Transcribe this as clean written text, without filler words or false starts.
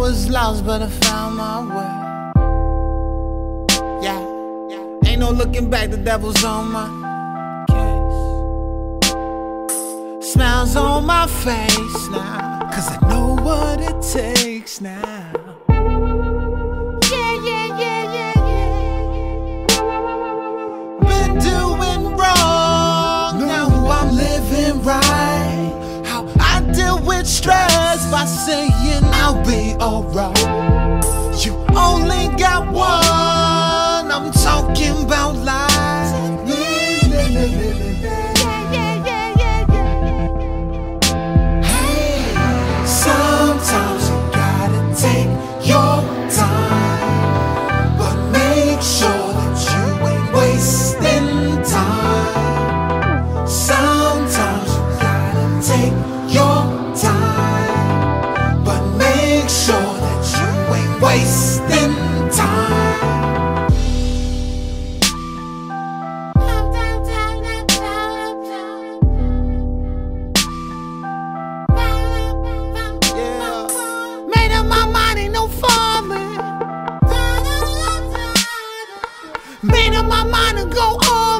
was lost, but I found my way. Yeah, ain't no looking back, the devil's on my case. Smiles on my face now, 'cause I know what it takes now. Been doing wrong, now I'm living right. How I deal with stress by saying I'll be alright. You only got one, I'm talking about life. Hey, sometimes you gotta take your time, but make sure that you ain't wasting time. Sometimes you gotta take your time, but make sure that you ain't wasting time. Made up my mind, ain't no falling. Made up my mind to go all